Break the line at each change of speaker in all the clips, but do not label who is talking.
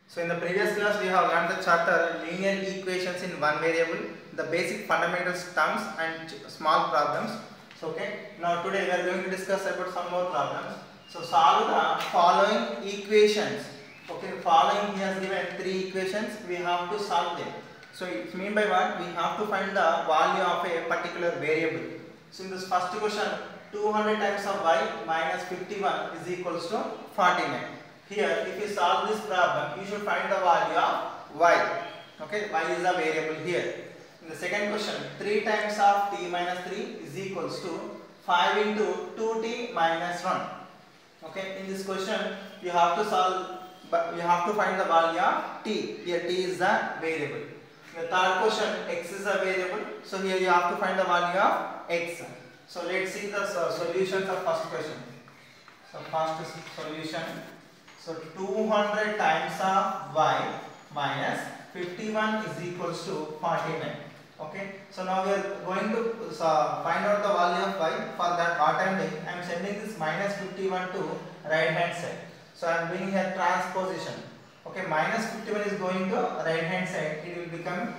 So in the previous class we have learned the chapter linear equations in one variable, the basic fundamentals terms and small problems. So okay, now today we are going to discuss about some more problems. So solve the following equations. Okay, following he has given three equations, we have to solve them. So it means by what? We have to find the value of a particular variable. So in this first question, 200 times of y minus 51 is equals to 49. Here, if you solve this problem, you should find the value of y. Okay, y is a variable here. In the second question, 3 times of t minus 3 is equals to 5 into 2t minus 1. Okay, in this question, you have to solve, but you have to find the value of t. Here, t is the variable. In the third question, x is a variable. So here you have to find the value of x. So let's see the solutions of first question. So first solution. So 200 times of y minus 51 is equals to 49. Okay. So now we are going to find out the value of y. For that, what I am doing, I am sending this minus 51 to right hand side. So I am doing here transposition. Okay. Minus 51 is going to right hand side. It will become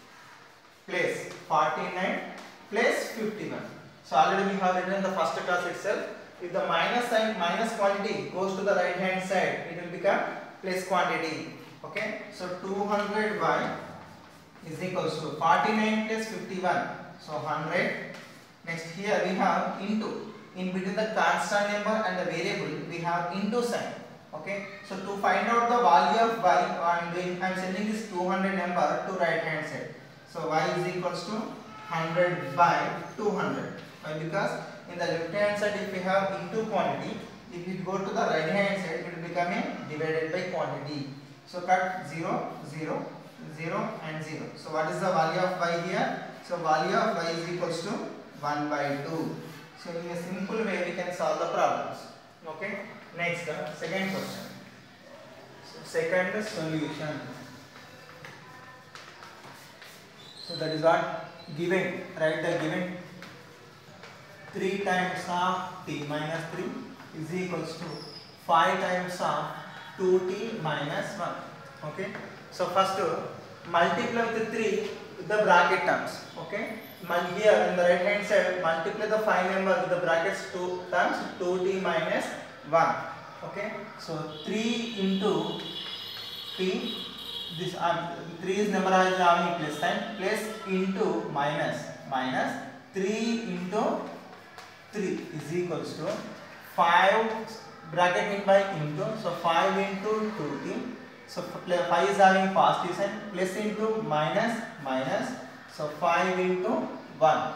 place 49 plus 51. So already we have written in the first class itself. If the minus sign, minus quantity goes to the right hand side, it will become plus quantity. Okay. So 200y is equals to 49 plus 51. So 100. Next here we have into. In between the constant number and the variable, we have into sign. Okay. So to find out the value of y, I am sending this 200 number to right hand side. So y is equals to 100 by 200. Why? Because in the left hand side, if we have into quantity, if it go to the right hand side, it will become a divided by quantity. So cut 0, 0, 0 and 0. So what is the value of y here? So value of y is equals to 1 by 2. So in a simple way we can solve the problems. Okay. Next, second question. So second solution. So that is what given, right? The given 3 times of t minus 3 is equals to 5 times of 2t minus 1. Okay. So first multiply with 3 with the bracket terms. Okay. Here in the right hand side, multiply the 5 number with the brackets 2 terms 2t minus 1. Okay. So 3 into t, this 3 is number is having plus sign, plus into minus, minus 3 into 3 is equals to 5 bracket in by into. So 5 into 2t. So 5 is having positive sign, plus into minus, minus. So 5 into 1.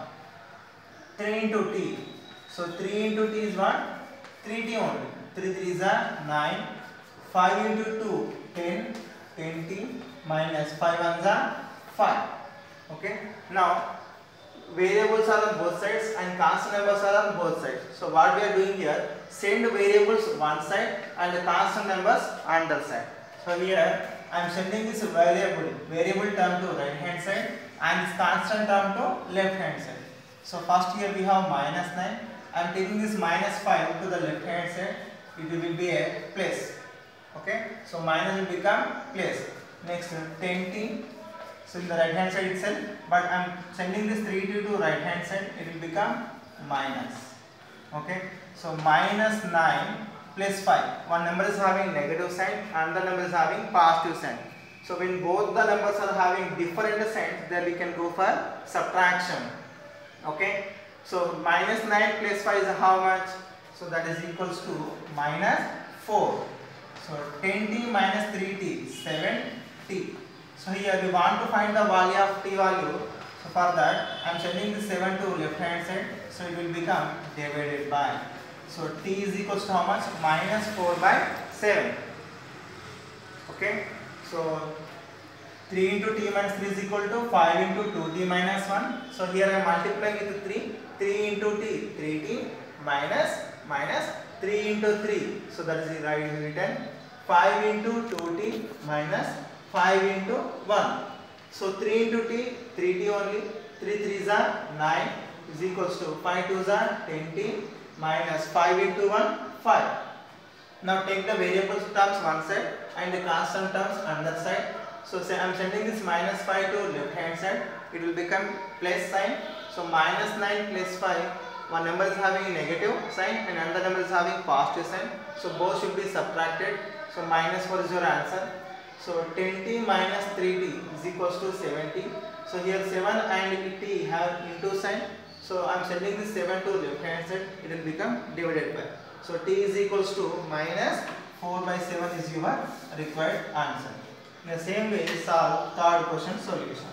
3 into t. So 3 into t is what? 3t only. 3 3 is a 9. 5 into 2, 10. 20 minus 5 ones are 5. Okay. Now variables are on both sides and constant numbers are on both sides. So what we are doing here, send variables one side and the constant numbers on the side. So here I am sending this variable term to right hand side and this constant term to left hand side. So first here we have minus 9. I am taking this minus 5 to the left hand side. It will be a plus. Okay. So minus will become plus. Next 10t. So in the right hand side itself, but I am sending this 3t to right hand side, it will become minus. Okay. So minus 9 plus 5. One number is having negative sign, another number is having positive sign. So when both the numbers are having different signs, then we can go for subtraction. Okay. So minus 9 plus 5 is how much? So that is equals to minus 4. So 10t minus 3t is 7t. So here we want to find the value of t value. So for that I am sending the 7 to left hand side. So it will become divided by. So t is equals to how much? Minus 4 by 7. Okay. So 3 into t minus 3 is equal to 5 into 2t minus 1. So here I am multiplying with 3. 3 into t, 3t minus, minus 3 into 3. So that is written 5 into 2t minus 5 into 1. So 3 into t, 3t only. 3 3s are 9 is equals to 5 2s are 10t minus 5 into 1, 5. Now take the variables terms one side and the constant terms on that side. So say I am sending this minus 5 to left hand side, it will become plus sign. So minus 9 plus 5, one number is having a negative sign and another number is having positive sign. So both should be subtracted. So minus 4 is your answer. So 10t minus 3t is equals to 70. So here 7 and t have into sign. So I am sending this 7 to left hand side, it will become divided by. So t is equals to minus 4 by 7 is your required answer. In the same way, solve third question solution.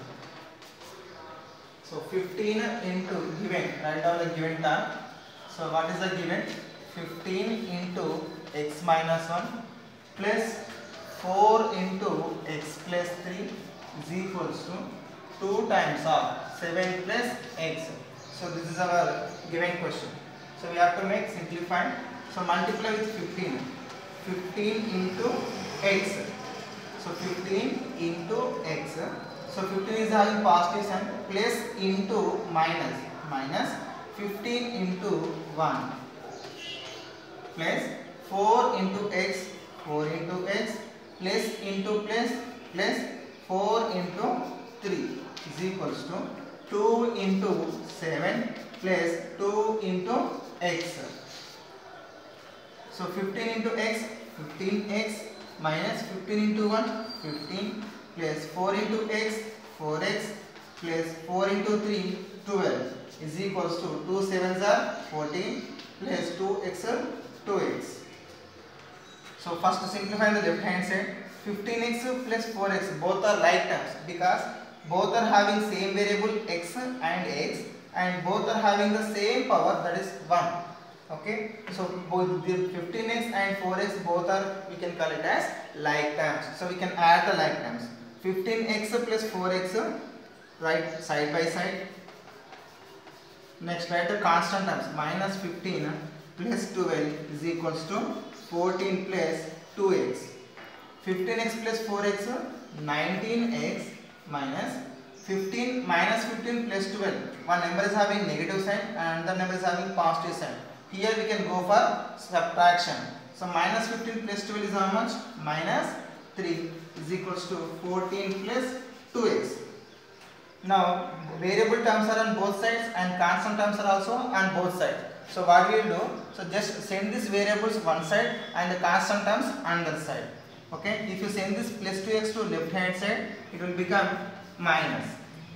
So 15 into given, write down the given term. So what is the given? 15 into x minus 1 plus 4 into x plus 3 is equals to 2 times of 7 plus x. So this is our given question. So we have to make simplified. So multiply with 15. 15 into x. So 15 into x. So 15 is having positive sign, plus into minus, minus 15 into 1 plus 4 into x, 4 into x plus into plus 4 into 3 is equals to 2 into 7 plus 2 into x. So 15 into x, 15x minus 15 into 1, 15 plus 4 into x, 4x plus 4 into 3, 12 is equals to 2 7s are 14 plus 2x are 2x. So first simplify the left hand side. 15x plus 4x both are like terms because both are having same variable x and both are having the same power, that is 1. Okay, so both the 15x and 4x both are, we can call it as like terms. So we can add the like terms. 15x plus 4x, write side by side. Next write the constant terms. Minus 15 plus 12 is equals to 14 plus 2x. 15x plus 4x, 19x minus 15 minus 15 plus 12. One number is having negative sign and the number is having positive sign. Here we can go for subtraction. So minus 15 plus 12 is how much? Minus 3 is equals to 14 plus 2x. Now variable terms are on both sides and constant terms are also on both sides. So what we will do? So just send these variables one side and the constant terms another side. Okay. If you send this plus 2x to left hand side, it will become minus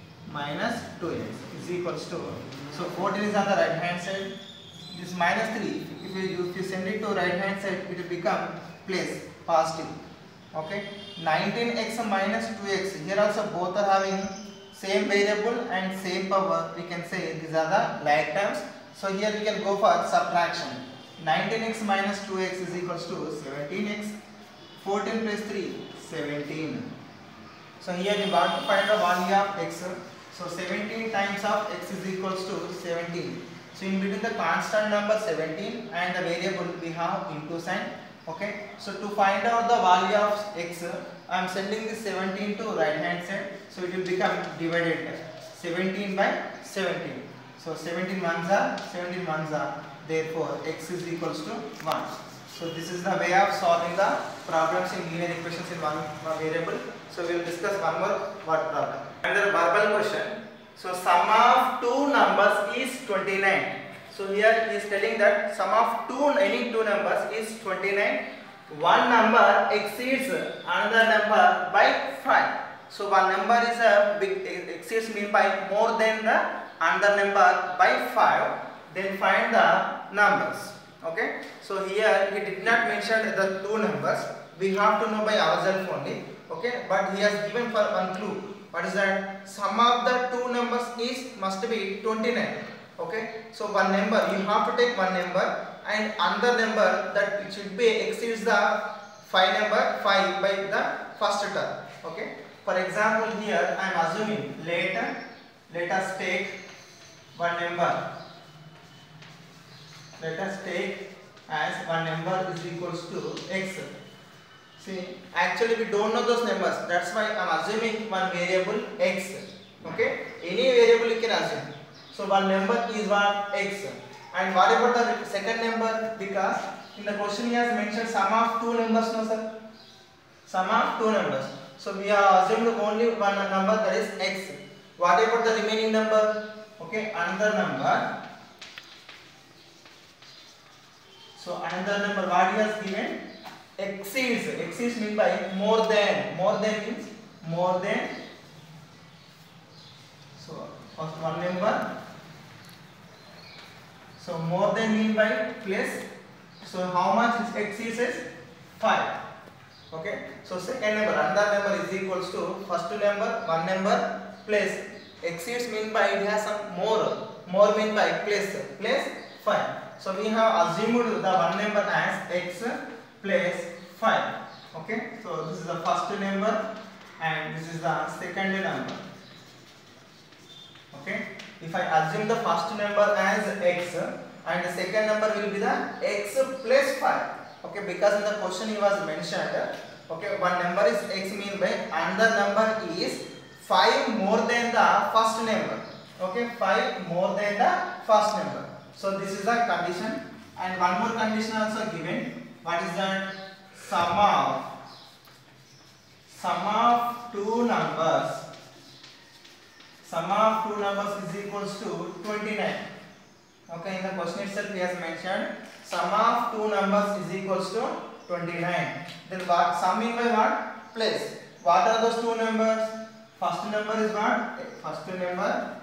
2x is equals to. So 14 is on the right hand side. This minus 3, if you send it to right hand side, it will become plus positive. Okay, 19x minus 2x, here also both are having same variable and same power. We can say these are the like terms. So here we can go for subtraction. 19x minus 2x is equals to 17x. 14 plus 3, 17. So here we want to find the value of x. So 17 times of x is equals to 17. So in between the constant number 17 and the variable we have into sign. Okay. So to find out the value of x, I am sending this 17 to right hand side. So it will become divided 17 by 17. So 17 ones are. Therefore x is equals to 1. So this is the way of solving the problems in linear equations in one variable. So we will discuss one more word problem. Another verbal question. So sum of two numbers is 29. So here he is telling that sum of any two numbers is 29. One number exceeds another number by 5. So one number is a big exceeds mean by more than the another number by 5. Then find the numbers. Okay. So here he did not mention the two numbers. We have to know by ourselves only. Okay. But he has given for one clue. What is that? Sum of the two numbers must be 29. Okay. So one number, you have to take one number and another number that it should be exceeds the 5 by the first term. Okay. For example, here I am assuming let us take one number. Let us take as one number is equals to x. See, actually we don't know those numbers. That's why I am assuming one variable x. Okay, any variable you can assume. So one number is what? X. And what about the second number? Because in the question he has mentioned sum of two numbers, no sir. Sum of two numbers. So we have assumed only one number, that is x. What about the remaining number? Okay, another number. So another number what he has given? Exceeds. Exceeds mean by more than. More than means more than. So first one number. So more than mean by plus. So how much is exceeds is 5. Okay. So second number, another number is equals to first number, one number plus exceeds mean by it has some more. More mean by plus 5. So we have assumed the one number as x plus 5. Okay. So this is the first number and this is the second number. Okay. If I assume the first number as x and the second number will be the x plus 5. Okay, because in the question it was mentioned, okay, one number is x mean by another number is 5 more than the first number. Okay, 5 more than the first number. So this is the condition, and one more condition also given. What is that? Sum of two numbers. Sum of two numbers is equals to 29. Okay, in the question itself he has mentioned sum of two numbers is equals to 29. Then what? Sum mean by what? Plus. What are those two numbers? First number is what? First number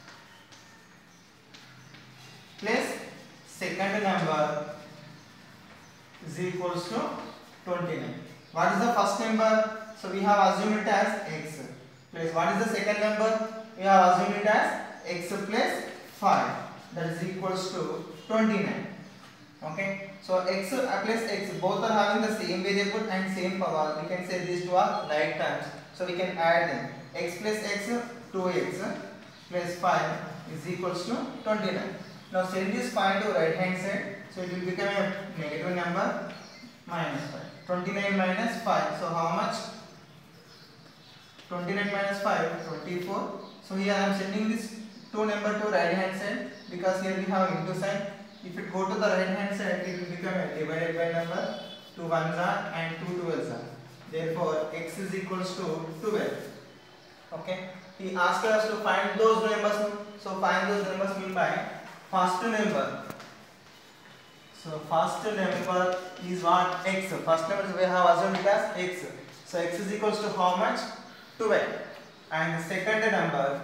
plus second number is equals to 29. What is the first number? So we have assumed it as x. Plus what is the second number? We have assumed it as x plus 5. That is equals to 29. Okay. So x plus x both are having the same variable and same power. We can say these two are like terms. So we can add them. X plus x, 2x plus 5 is equals to 29. Now send this 5 to right hand side. So it will become a negative number minus 5. 29 minus 5. So how much? 29 minus 5, 24. So here I am sending this 2 number to right hand side because here we have into sign. If it go to the right hand side, it will become a divided by number. 2 ones are and 2 twelves are. Therefore, x is equals to 12. Okay. He asked us to find those numbers. So find those numbers mean by first number. So first number is what? X. First number we have assumed it as x. So x is equals to how much? 12. And the second number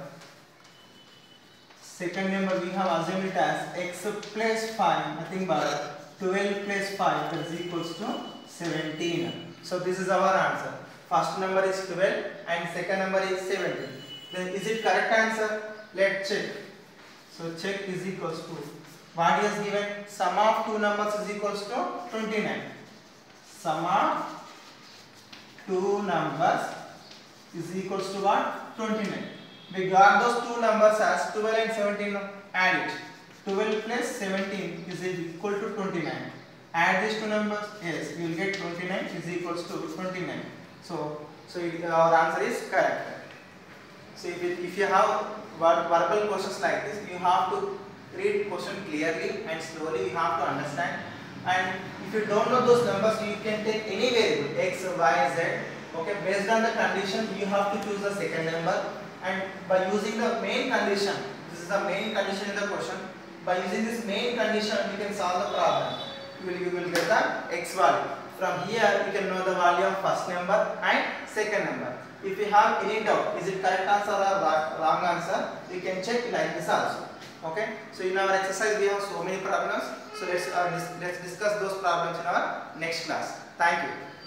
we have assumed it as x plus 5, nothing but 12 plus 5, that is equals to 17. So this is our answer. First number is 12 and second number is 17. Then is it correct answer? Let's check. So check is equals to what he has given? Sum of two numbers is equals to 29. Sum of two numbers is equals to what? 29. We got those two numbers as 12 and 17. Add it. 12 plus 17 is equal to 29. Add these two numbers. Yes, we will get 29 is equals to 29. So our answer is correct. So if you have verbal questions like this, you have to read question clearly and slowly. You have to understand. And if you don't know those numbers, you can take any variable x, y, z. Okay, based on the condition, you have to choose the second number. And by using the main condition, this is the main condition in the question. By using this main condition, you can solve the problem. You will get the x value. From here, you can know the value of first number and second number. If you have any doubt, is it correct answer or wrong answer, you can check like this also. Okay. So in our exercise, we have so many problems. So let's discuss those problems in our next class. Thank you.